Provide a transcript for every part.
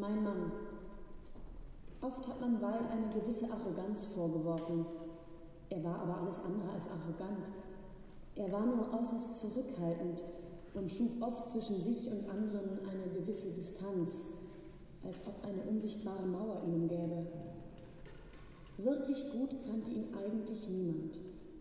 mein Mann. Oft hat man Weil eine gewisse Arroganz vorgeworfen. Er war aber alles andere als arrogant. Er war nur äußerst zurückhaltend und schuf oft zwischen sich und anderen eine gewisse Distanz, als ob eine unsichtbare Mauer ihn umgäbe. Wirklich gut kannte ihn eigentlich niemand.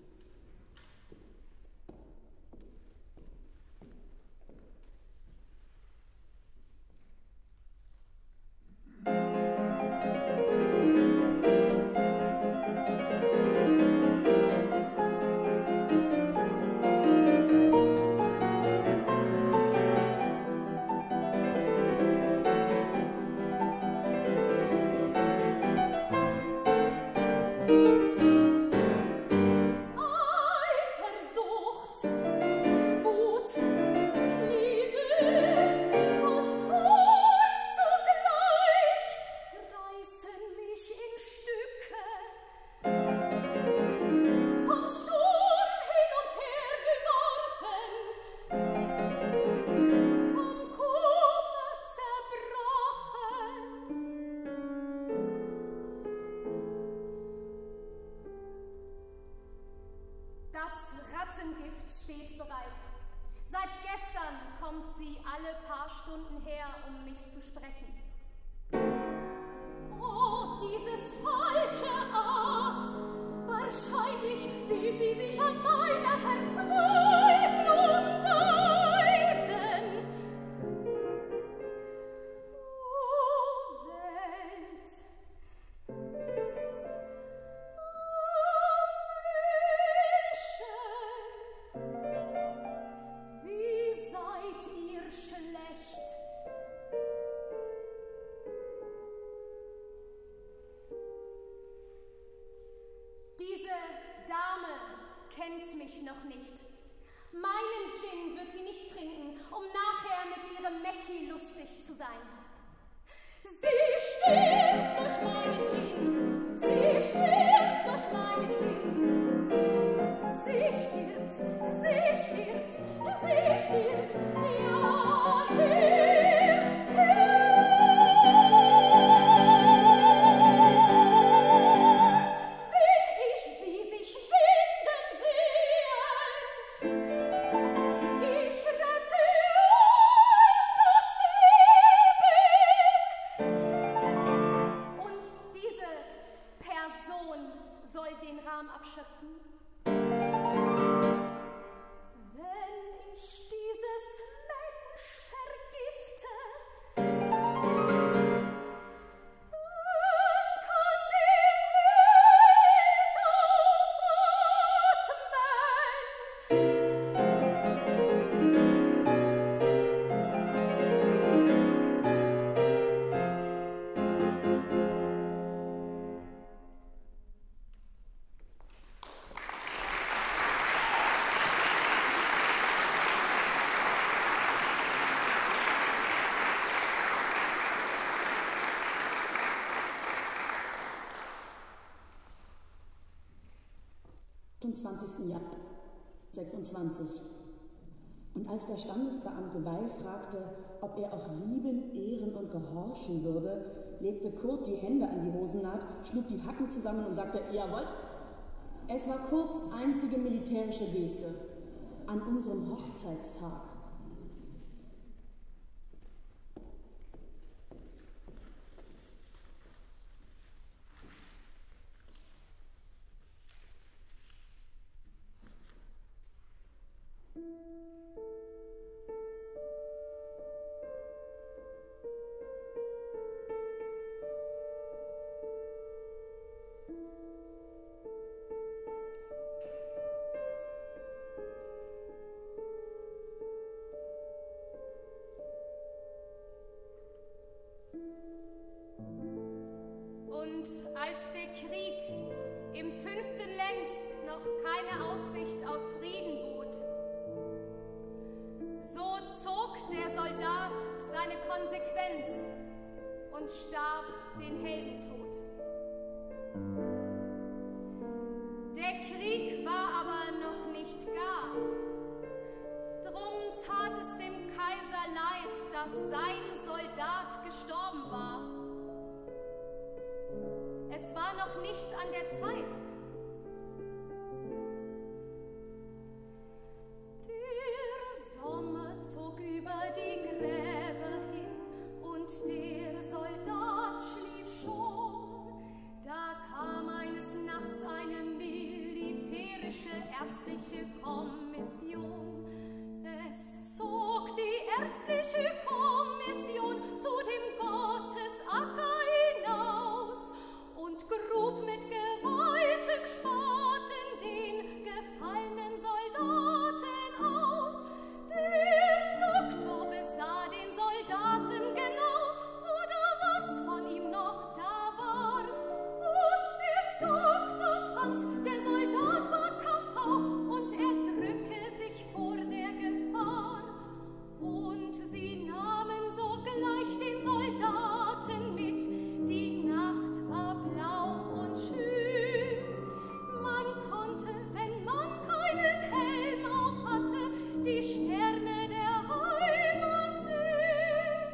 Rattengift steht bereit. Seit gestern kommt sie alle paar Stunden her, um mich zu sprechen. Oh, dieses falsche Aas! Wahrscheinlich will sie sich an meiner Verzweiflung weiden. Oh, Welt! Schlecht. Diese Dame kennt mich noch nicht. Meinen Gin wird sie nicht trinken, um nachher mit ihrem Mäcki lustig zu sein. Sie stirbt durch meinen Gin. Sie stirbt durch meinen Gin. Sie stirbt, sie stirbt, sie stirbt, ja, hier, hier. Will ich sie sich winden sehen, ich rette das Leben. Und diese Person soll den Rahm abschöpfen. Wenn ich dieses Mensch vergifte, dann kann die Welt Am 20. Jahr 26. Und als der Standesbeamte Weil fragte, ob er auch lieben, ehren und gehorchen würde, legte Kurt die Hände an die Hosennaht, schlug die Hacken zusammen und sagte, jawohl. Es war Kurts einzige militärische Geste an unserem Hochzeitstag. Und als der Krieg im 5. Lenz noch keine Aussicht auf Frieden bot, so zog der Soldat seine Konsequenz und starb den Heldentod. Der Krieg war aber noch nicht gar. Drum tat es dem Kaiser leid, dass sein Soldat Soldat gestorben war. Es war noch nicht an der Zeit. Der Sommer zog über die Gräber hin und der Soldat schlief schon. Da kam eines Nachts eine militärische ärztliche Kommission. Es zog die ärztliche Kommission zu dem Gottesacker hinaus und grub mit geweihtem Spaten den gefallenen Soldaten aus. Der Doktor besah den Soldaten genau, oder was von ihm noch da war. Und der Doktor fand, der Soldat war KV und er drücke sich vor der Gefahr. Und sie nahmen sogleich den Soldaten mit. Die Nacht war blau und schön. Man konnte, wenn man keinen Helm auf hatte, die Sterne der Heimat sehen.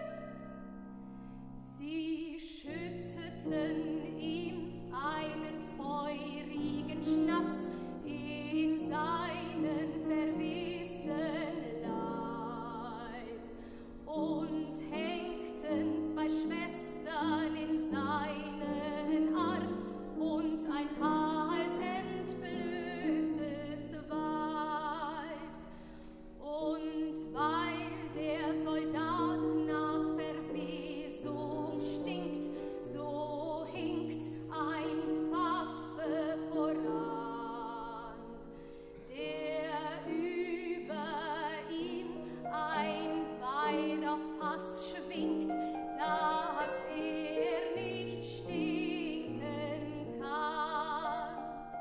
Sie schütteten ihm einen feurigen Schnaps in seinen verwesten Leib und hängten zwei Schwestern in seinen Arm und ein halb entblößtes Weib. Und weil der Soldat nach Verwesung stinkt, so hinkt ein Pfaffe voran, der über ihm ein Weihrauchfass schwingt, dass er nicht stinken kann.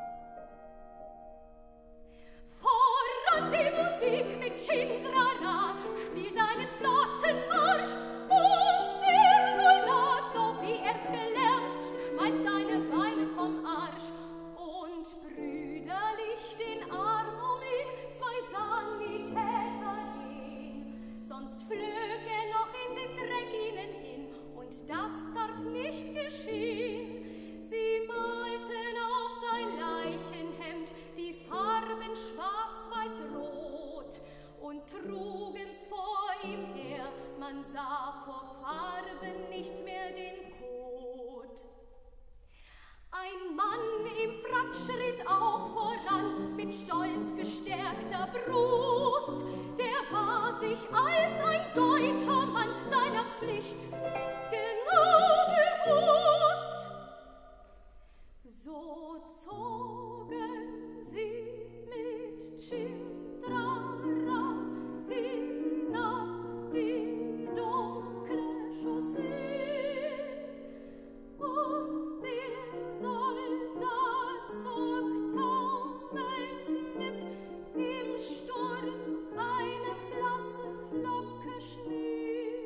Voran die Musik mit Chindrara spielt einen flotten Marsch, und der Soldat, so wie er's gelernt, schmeißt seine Beine vom Arsch und brüderlich den Arm um ihn zwei Sanitäter gehen. Sonst flög er noch in den Dreck ihnen hin, und das darf nicht geschehen. Sie malten auf sein Leichenhemd die Farben schwarz, weiß, rot und trugen's vor ihm her. Man sah vor Farben nicht mehr den Kot. Ein Mann im Frack schritt auch voran mit stolz gestärkter Brust. Der war sich als ein deutscher Mann seiner Pflicht genau bewusst. So zogen sie mit Chindrara hinab die dunkle Chaussee, und der Soldat zog taumelnd mit im Sturm eine blasse Flocke Schnee.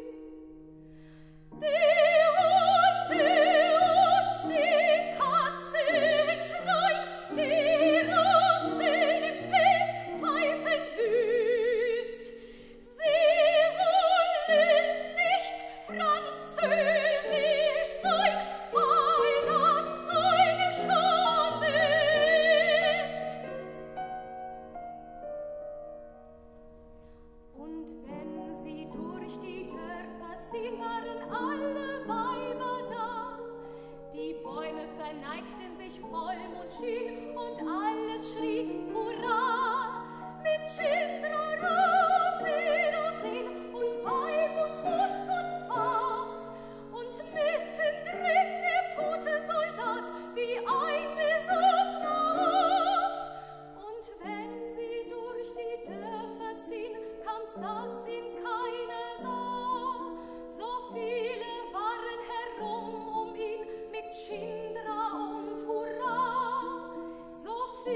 Die Hunde und die Katzen schreien, die Ratzen im Feld pfeifen wüst. Sie wollen nicht französisch sein, weil das eine Schande ist. Und wenn sie durch die Dörfer ziehen, waren alle Weiber da. Die Bäume verneigten sich Vollmond schien und alles schrie Hurra! Mit Chindrara und Wiedersehen und Weib und Hund und Pfaff und mittendrin der tote Soldat wie ein besoffener Aff. Und wenn sie durch die Dörfer ziehen, kam's, dass ihn keiner sah. So viele waren herum um ihn mit Chindra und Hurra. So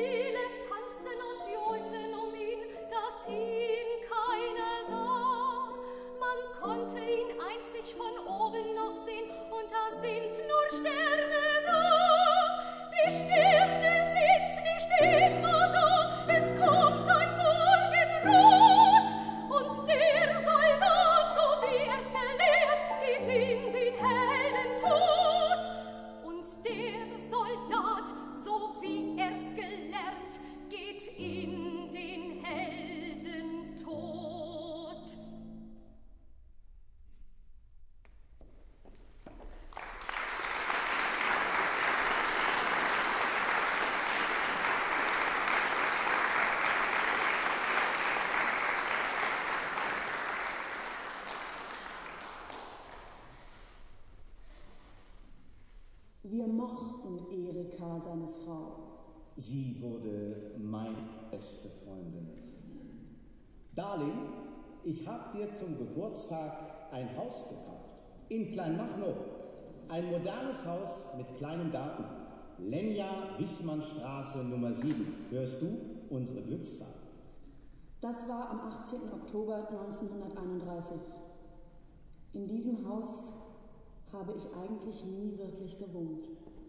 Wir mochten Erika, seine Frau. Sie wurde meine beste Freundin. Darling, ich habe dir zum Geburtstag ein Haus gekauft. In Kleinmachnow. Ein modernes Haus mit kleinem Garten. Lenja-Wissmannstraße Nummer 7. Hörst du? Unsere Glückszahl. Das war am 18. Oktober 1931. In diesem Haus habe ich eigentlich nie wirklich gewohnt.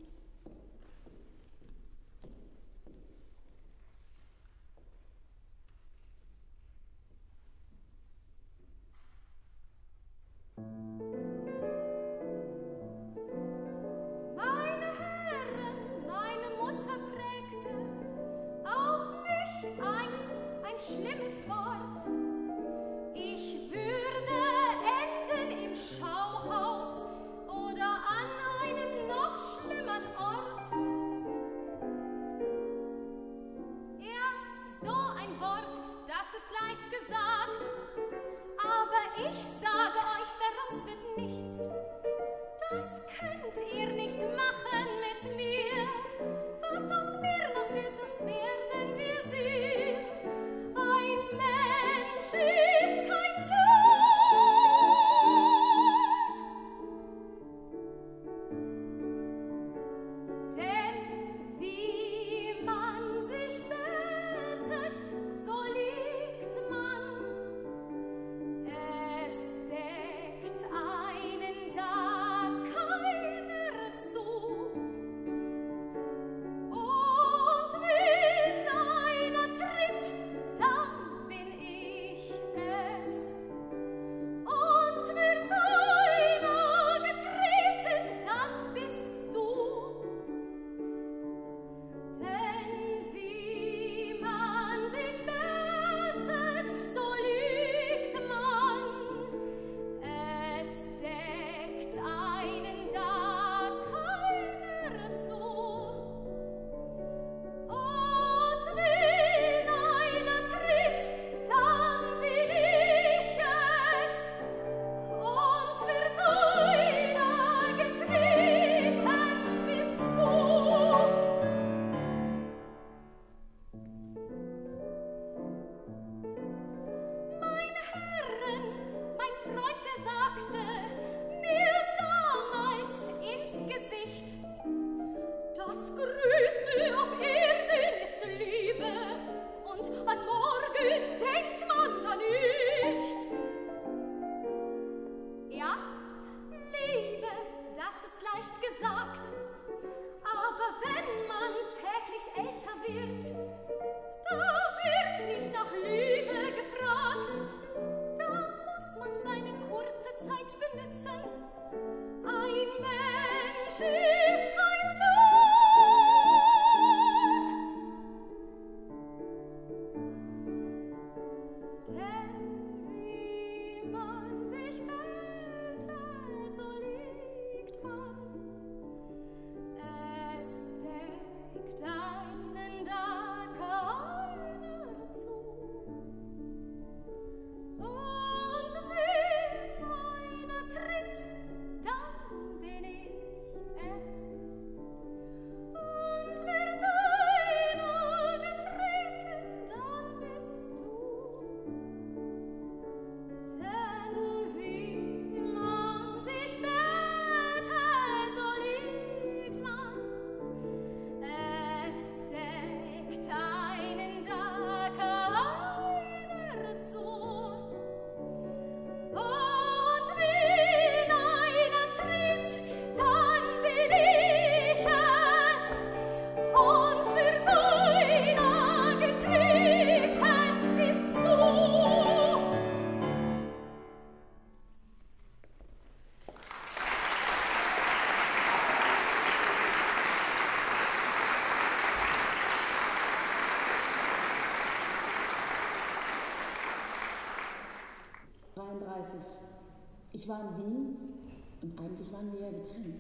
Ich war in Wien und eigentlich waren wir ja getrennt.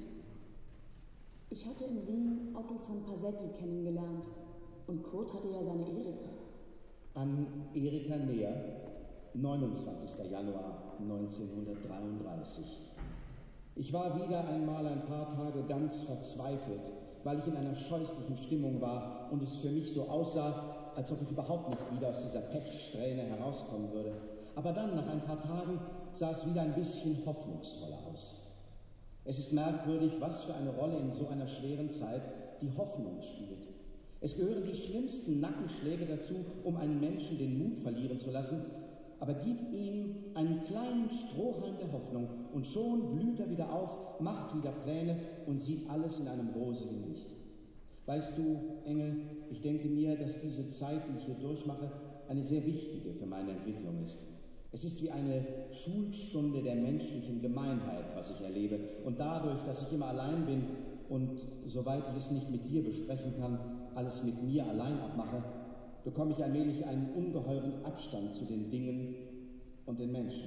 Ich hatte in Wien Otto von Pasetti kennengelernt und Kurt hatte ja seine Erika. An Erika näher, 29. Januar 1933. Ich war wieder einmal ein paar Tage ganz verzweifelt, weil ich in einer scheußlichen Stimmung war und es für mich so aussah, als ob ich überhaupt nicht wieder aus dieser Pechsträhne herauskommen würde. Aber dann, nach ein paar Tagen, sah es wieder ein bisschen hoffnungsvoller aus. Es ist merkwürdig, was für eine Rolle in so einer schweren Zeit die Hoffnung spielt. Es gehören die schlimmsten Nackenschläge dazu, um einen Menschen den Mut verlieren zu lassen, aber gib ihm einen kleinen Strohhalm der Hoffnung und schon blüht er wieder auf, macht wieder Pläne und sieht alles in einem rosigen Licht. Weißt du, Engel, ich denke mir, dass diese Zeit, die ich hier durchmache, eine sehr wichtige für meine Entwicklung ist. Es ist wie eine Schulstunde der menschlichen Gemeinheit, was ich erlebe. Und dadurch, dass ich immer allein bin und, soweit ich es nicht mit dir besprechen kann, alles mit mir allein abmache, bekomme ich allmählich einen ungeheuren Abstand zu den Dingen und den Menschen.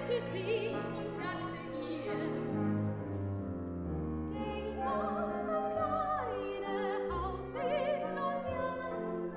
führte sie und sagte ihr: Denk an das kleine Haus in Lausanne.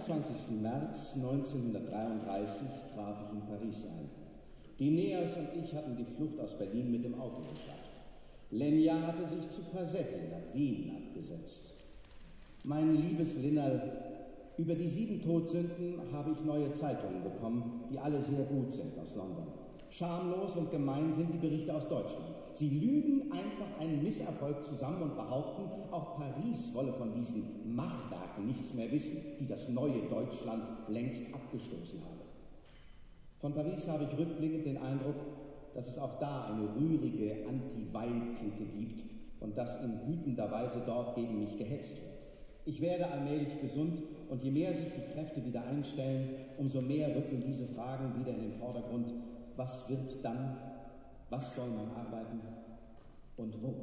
22. März 1933 traf ich in Paris ein. Die Neas und ich hatten die Flucht aus Berlin mit dem Auto geschafft. Lenja hatte sich zu Pasetti nach Wien abgesetzt. Mein liebes Linnal, über die 7 Todsünden habe ich neue Zeitungen bekommen, die alle sehr gut sind aus London. Schamlos und gemein sind die Berichte aus Deutschland. Sie lügen einfach einen Misserfolg zusammen und behaupten, auch Paris wolle von diesen Machwerken nichts mehr wissen, die das neue Deutschland längst abgestoßen habe. Von Paris habe ich rückblickend den Eindruck, dass es auch da eine rührige Anti-Weil-Clique gibt und dass in wütender Weise dort gegen mich gehetzt wird. Ich werde allmählich gesund und je mehr sich die Kräfte wieder einstellen, umso mehr rücken diese Fragen wieder in den Vordergrund. Was wird dann? Was soll man arbeiten? Und wo?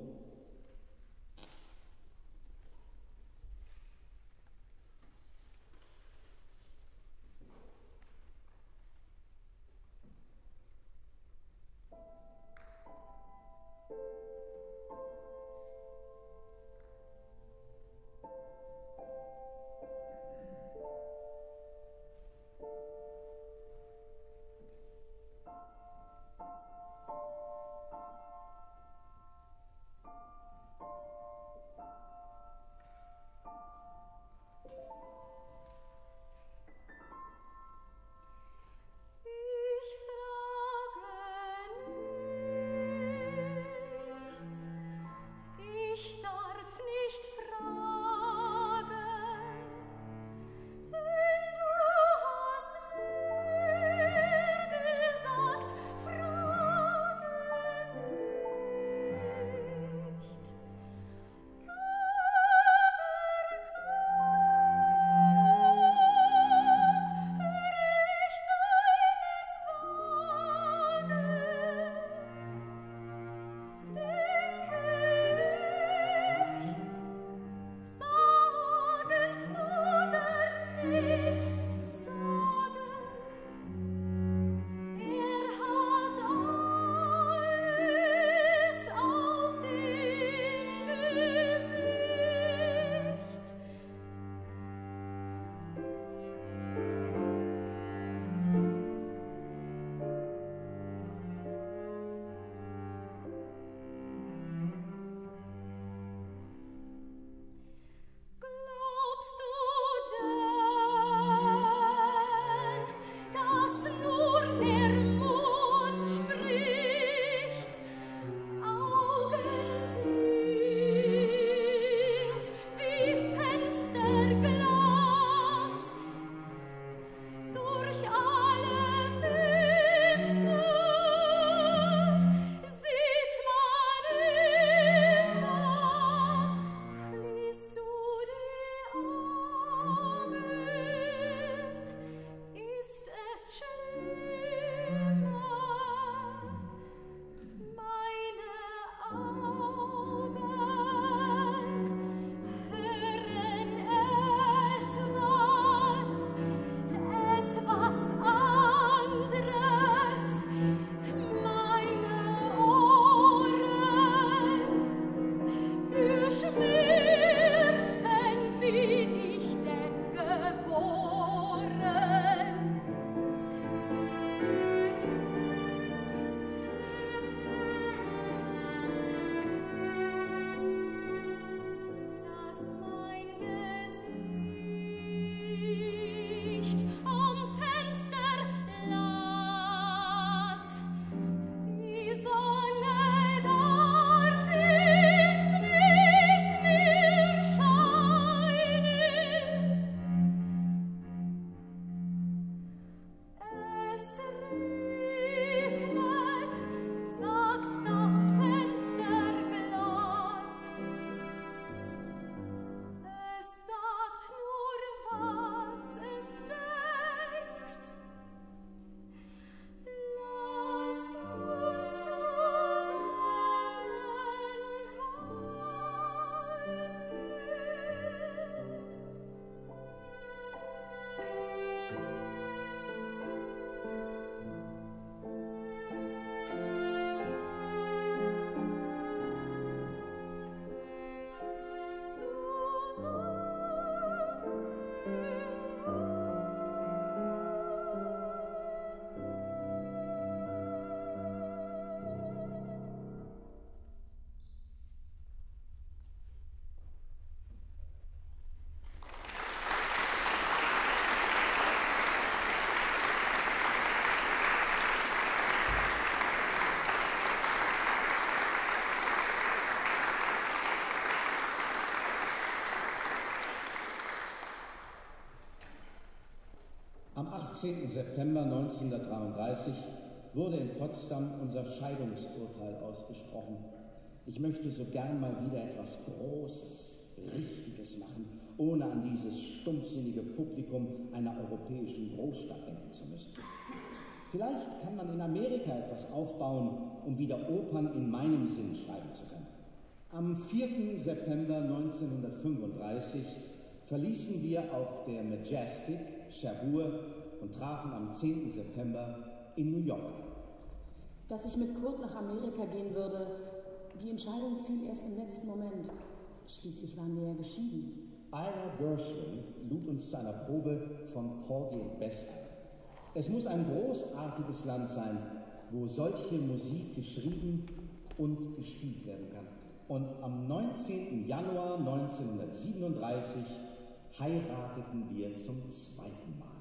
18. September 1933 wurde in Potsdam unser Scheidungsurteil ausgesprochen. Ich möchte so gern mal wieder etwas Großes, Richtiges machen, ohne an dieses stumpfsinnige Publikum einer europäischen Großstadt denken zu müssen. Vielleicht kann man in Amerika etwas aufbauen, um wieder Opern in meinem Sinn schreiben zu können. Am 4. September 1935 verließen wir auf der Majestic Cherbourg und trafen am 10. September in New York. Dass ich mit Kurt nach Amerika gehen würde, die Entscheidung fiel erst im letzten Moment. Schließlich waren wir ja geschieden. Ira Gershwin lud uns zu einer Probe von Porgy und Bess ein. Es muss ein großartiges Land sein, wo solche Musik geschrieben und gespielt werden kann. Und am 19. Januar 1937 heirateten wir zum zweiten Mal.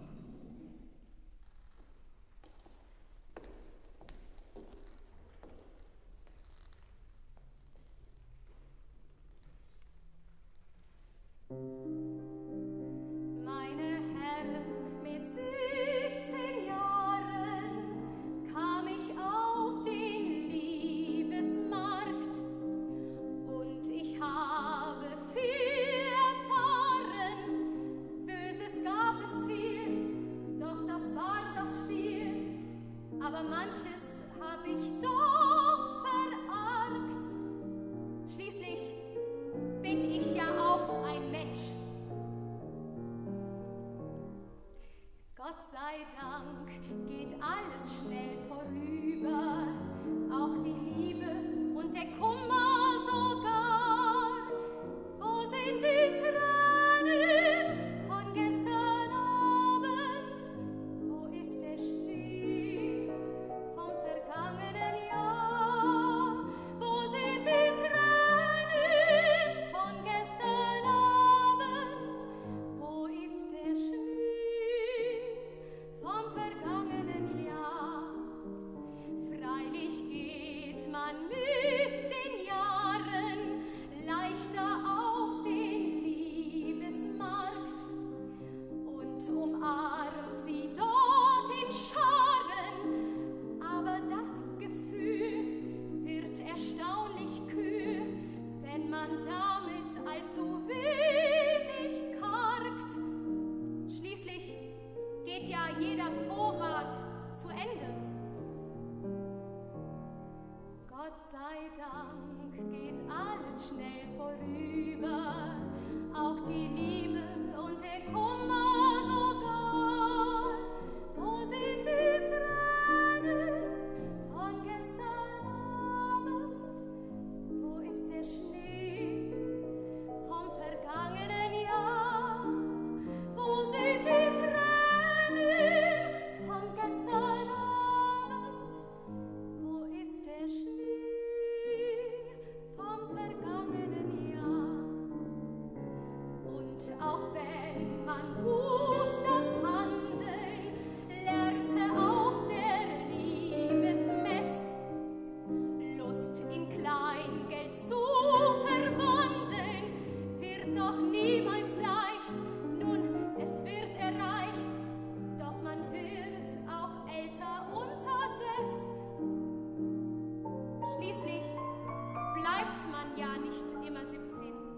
Meine Herren, mit 17 Jahren kam ich auf den Liebesmarkt und ich habe viel erfahren. Böses gab es viel, doch das war das Spiel. Aber manches habe ich doch verargt. Schließlich bin ich ja auch ein Mensch. Gott sei Dank geht alles schnell vorüber, auch die Liebe und der Kummer sogar. Wo sind die Tränen von gestern Abend? Wo ist der Schnee vom vergangenen Jahr? Wo sind die Tränen von gestern Abend? Wo ist der Schnee vom vergangenen Jahr? Freilich geht man mit den Jahren leichter auf den Liebesmarkt und umarmt sie dort in Scharen. Aber das Gefühl wird erstaunlich kühl, wenn man damit allzu wenig kargt. Schließlich geht ja jeder Vorrat zu Ende. Gott sei Dank geht alles schnell vorüber, auch die Liebe und der Kummer sogar. Wo sind die Tränen von gestern Abend? Wo ist der Schnee vom vergangenen Jahr? Wo sind die Tränen von gestern Abend? Wo ist der Schnee vom vergangenen Jahr? Und auch wenn man gut das Handeln lernte auf der Liebesmess, Lust in Kleingeld zu verwandeln, wird doch niemals leicht. Nun, es wird erreicht, doch man wird auch älter unterdessen. Schließlich bleibt man ja nicht immer 17.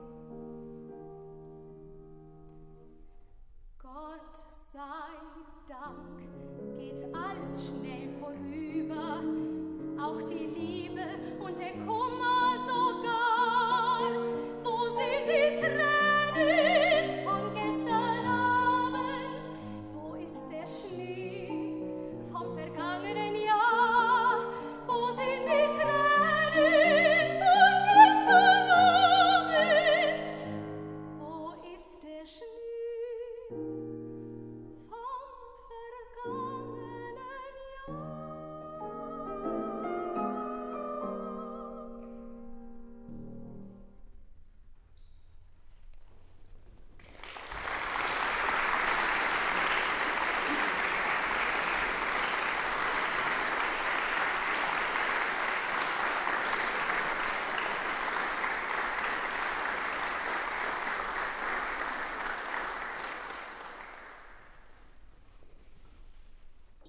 Gott sei Dank geht alles schnell vorüber, auch die Liebe und der Kummer sogar. Wo sind die Tränen von gestern Abend? Wo ist der Schnee vom vergangenen Jahr? Wo sind die Tränen von gestern Abend? Wo ist der Schnee vom vergangenen Jahr?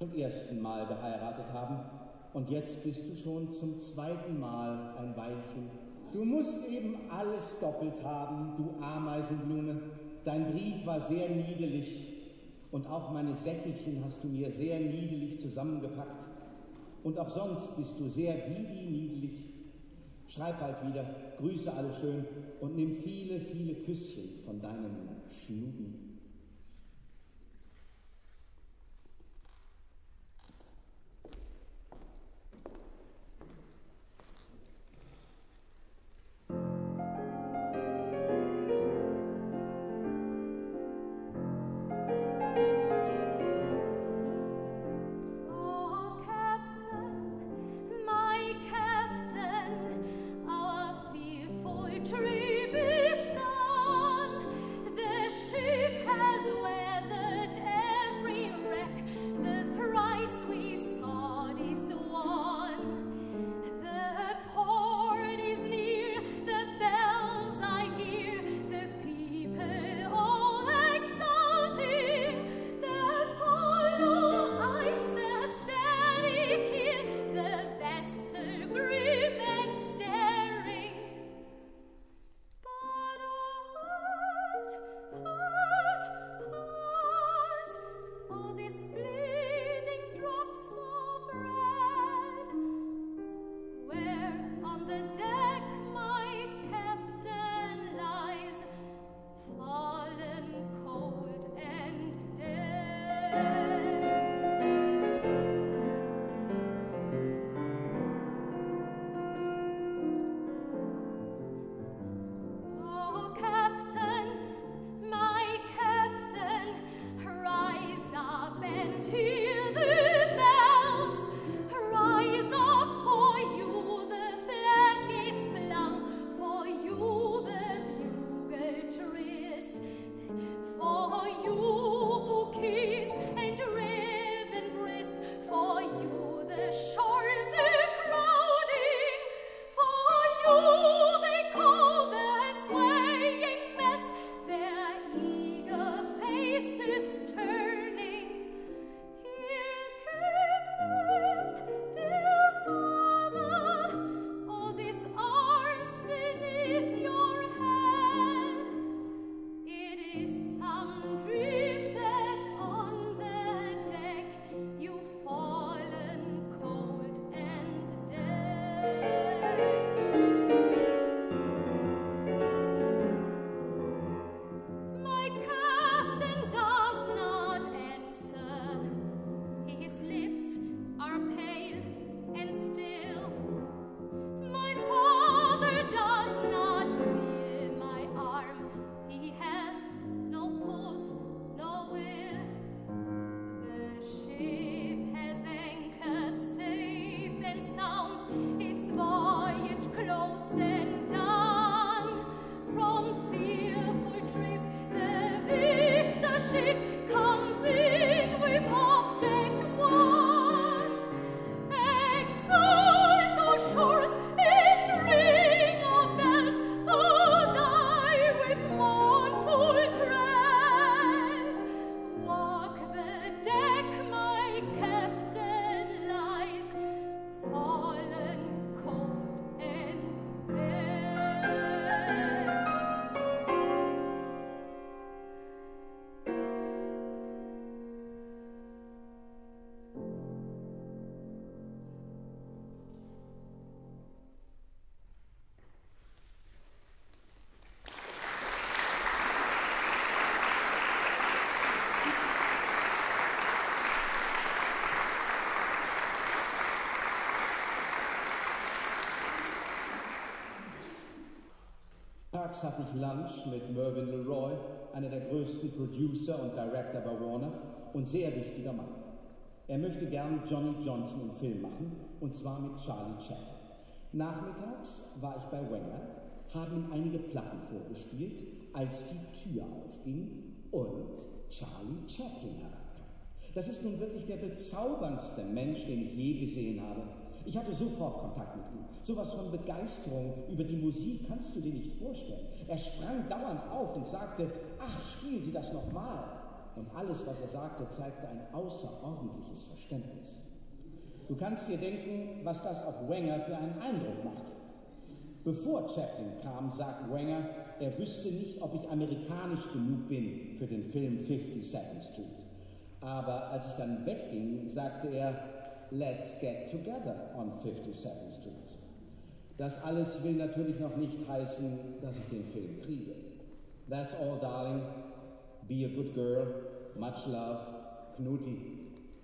zum ersten Mal geheiratet haben und jetzt bist du schon zum zweiten Mal ein Weilchen. Du musst eben alles doppelt haben, du Ameisenblume. Dein Brief war sehr niedelig und auch meine Säckelchen hast du mir sehr niedelig zusammengepackt. Und auch sonst bist du sehr niedelig. Schreib bald wieder, grüße alle schön und nimm viele, viele Küsschen von deinem Schnuben. Tags hatte ich Lunch mit Mervyn LeRoy, einer der größten Producer und Director bei Warner und sehr wichtiger Mann. Er möchte gern Johnny Johnson im Film machen, und zwar mit Charlie Chaplin. Nachmittags war ich bei Wenger, haben ihm einige Platten vorgespielt, als die Tür aufging und Charlie Chaplin herankam. Das ist nun wirklich der bezauberndste Mensch, den ich je gesehen habe. Ich hatte sofort Kontakt mit ihm. Sowas von Begeisterung über die Musik kannst du dir nicht vorstellen. Er sprang dauernd auf und sagte, ach, spielen Sie das nochmal. und alles, was er sagte, zeigte ein außerordentliches Verständnis. Du kannst dir denken, was das auf Wenger für einen Eindruck machte. Bevor Chaplin kam, sagt Wenger, er wüsste nicht, ob ich amerikanisch genug bin für den Film 52nd Street. Aber als ich dann wegging, sagte er, let's get together on 52nd Street. Das alles will natürlich noch nicht heißen, dass ich den Film kriege. That's all, darling. Be a good girl. Much love. Knuti.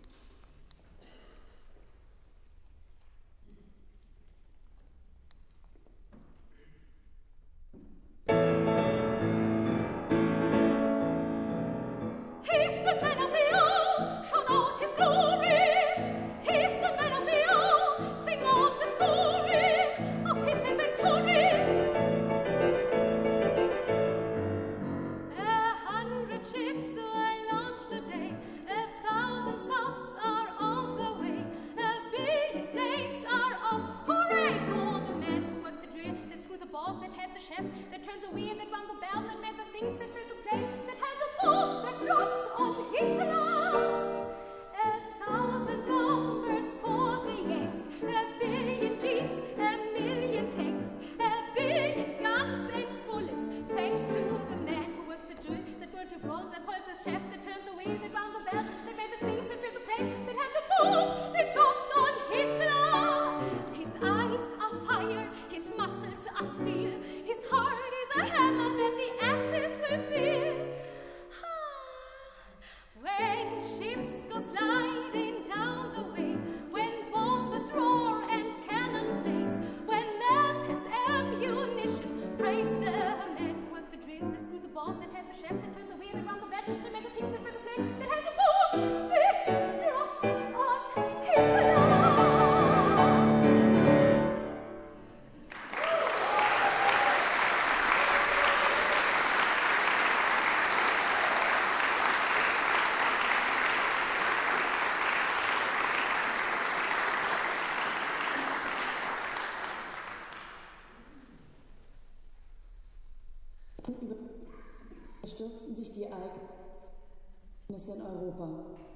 Stürzten sich die Ereignisse in Europa.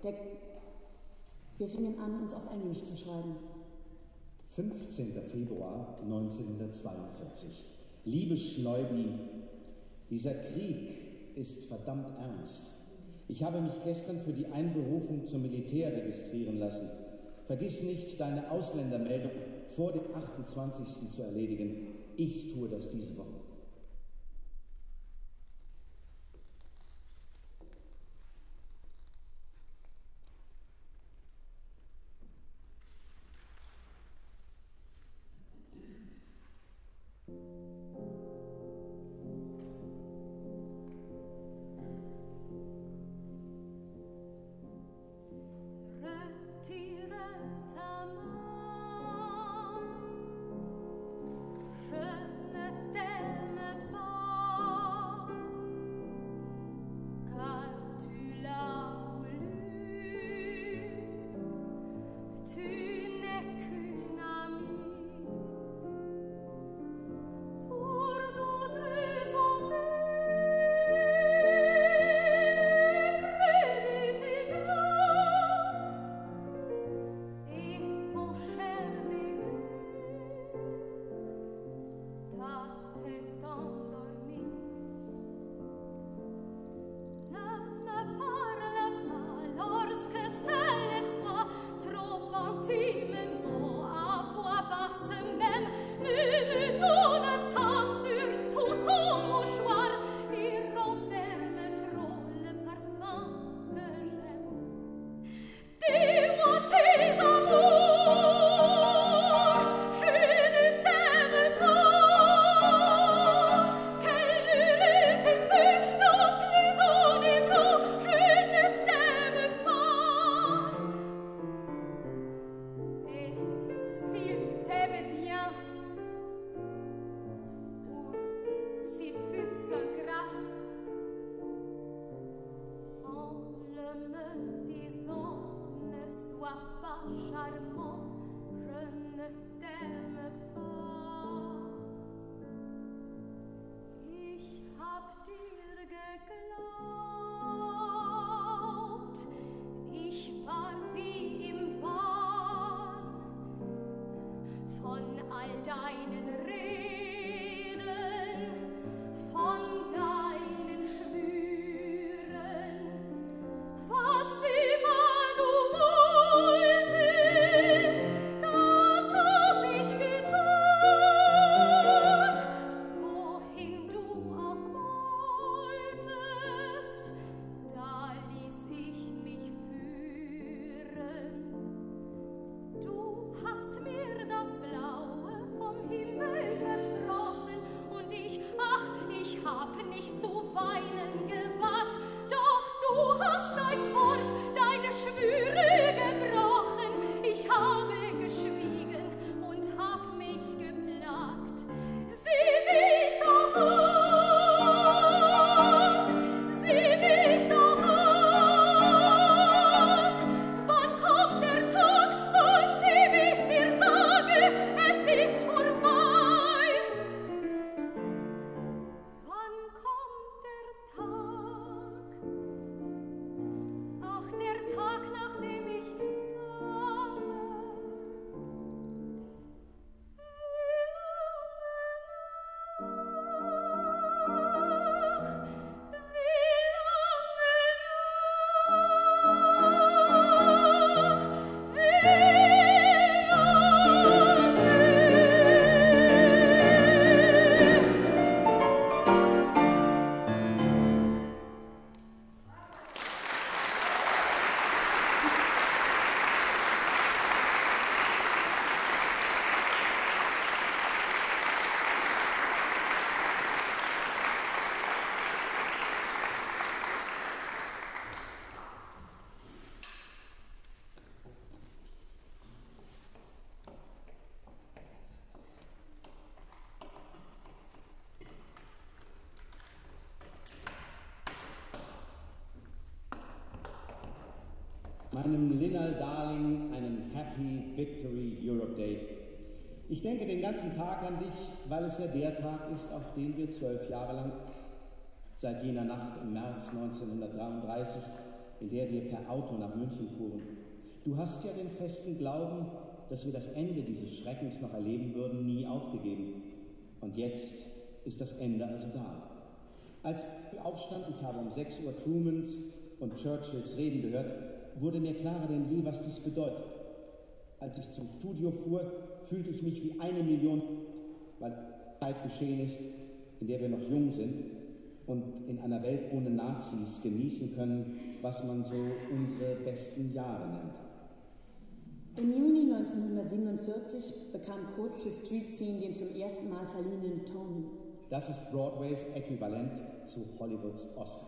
Wir fingen an, uns auf Englisch zu schreiben. 15. Februar 1942. Liebe Schleubi, dieser Krieg ist verdammt ernst. Ich habe mich gestern für die Einberufung zum Militär registrieren lassen. Vergiss nicht, deine Ausländermeldung vor dem 28. zu erledigen. Ich tue das diese Woche. deinen Reden, von deinen Schwüren, was immer du wolltest, das hab ich getan, wohin du auch wolltest, da ließ ich mich führen. Du hast mir das Blaue vom Himmel versprochen und ich hab nicht zu weinen gewagt, doch du hast dein Wort, deine Schwüre gebrochen. Ich habe geschwiegen und hab mich geplagt. Sieh mich doch an, sieh mich doch an. Wann kommt der Tag, an dem ich dir sage, es ist vorbei? Wann kommt der Tag? Ach, der Tag, nach dem ich bange. Meinem Linnal Darling einen Happy Victory Europe Day. Ich denke den ganzen Tag an dich, weil es ja der Tag ist, auf den wir 12 Jahre lang, seit jener Nacht im März 1933, in der wir per Auto nach München fuhren. Du hast ja den festen Glauben, dass wir das Ende dieses Schreckens noch erleben würden, nie aufgegeben. Und jetzt ist das Ende also da. Als ich aufstand, ich habe um 6 Uhr Trumans und Churchills Reden gehört, wurde mir klarer denn je, was dies bedeutet. Als ich zum Studio fuhr, fühlte ich mich wie 1 Million, weil Zeit geschehen ist, in der wir noch jung sind und in einer Welt ohne Nazis genießen können, was man so unsere besten Jahre nennt. Im Juni 1947 bekam Code für Street Scene den zum ersten Mal verliehenen Tony. Das ist Broadways Äquivalent zu Hollywoods Oscar.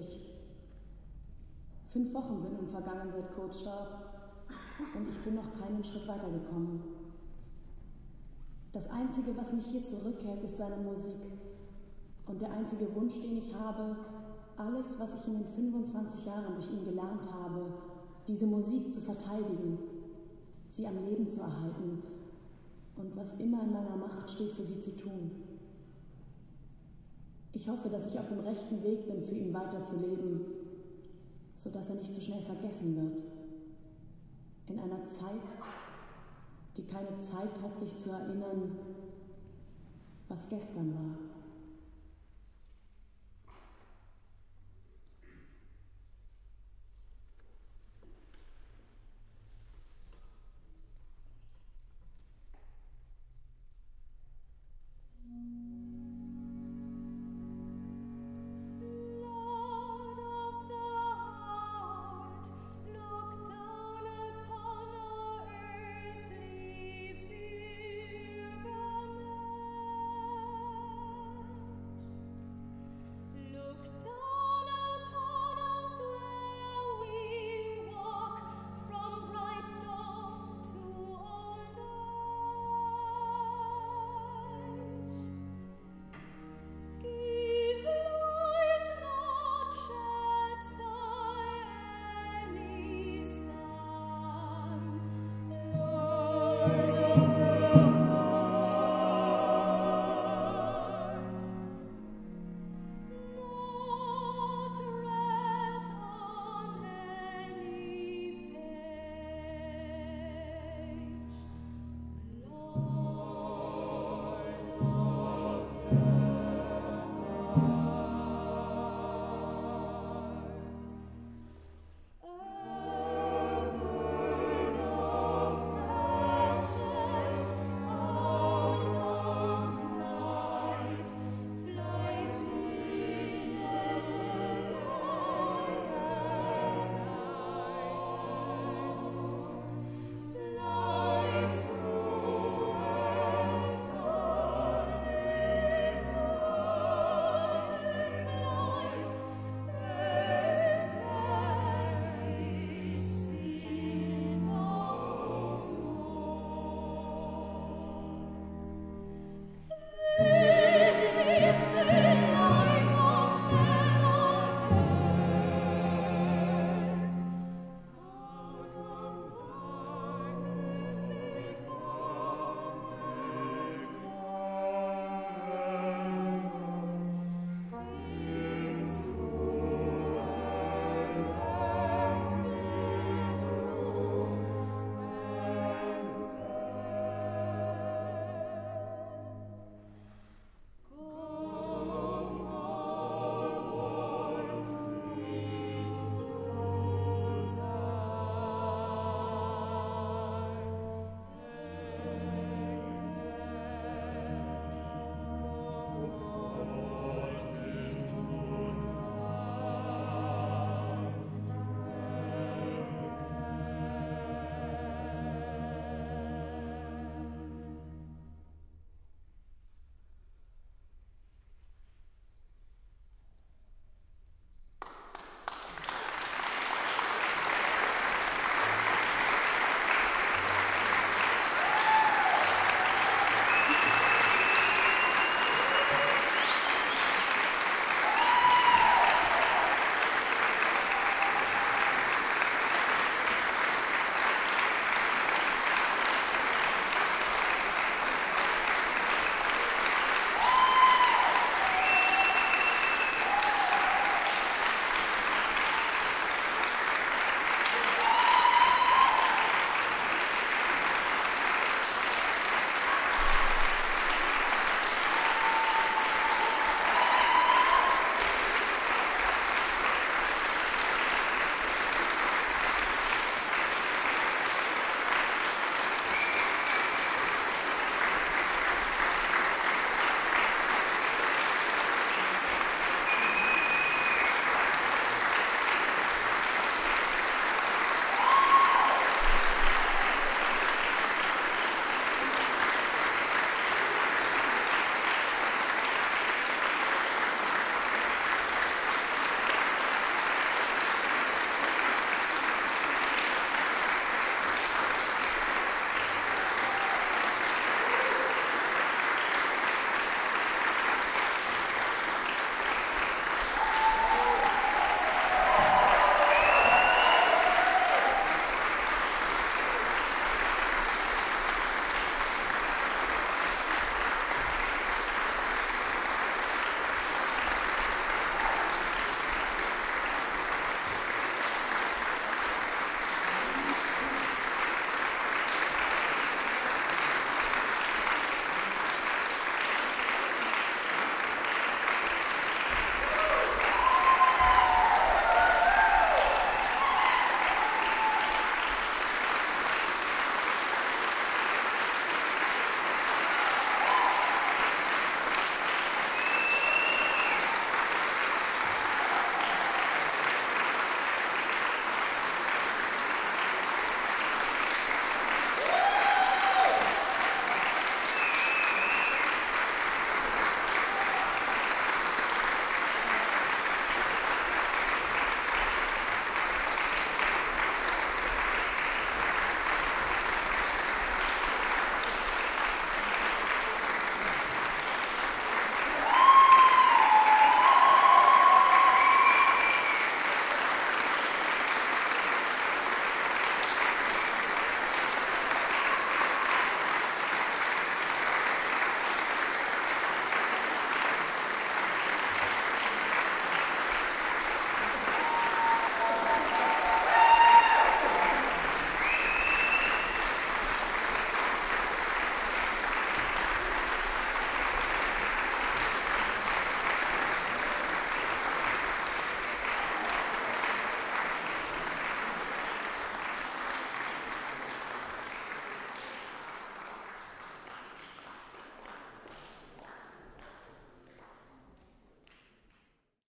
40. 5 Wochen sind nun vergangen, seit Kurt starb, und ich bin noch keinen Schritt weitergekommen. Das Einzige, was mich hier zurückhält, ist seine Musik. Und der einzige Wunsch, den ich habe, alles, was ich in den 25 Jahren durch ihn gelernt habe, diese Musik zu verteidigen, sie am Leben zu erhalten und was immer in meiner Macht steht, für sie zu tun. Ich hoffe, dass ich auf dem rechten Weg bin, für ihn weiterzuleben, sodass er nicht zu schnell vergessen wird. In einer Zeit, die keine Zeit hat, sich zu erinnern, was gestern war.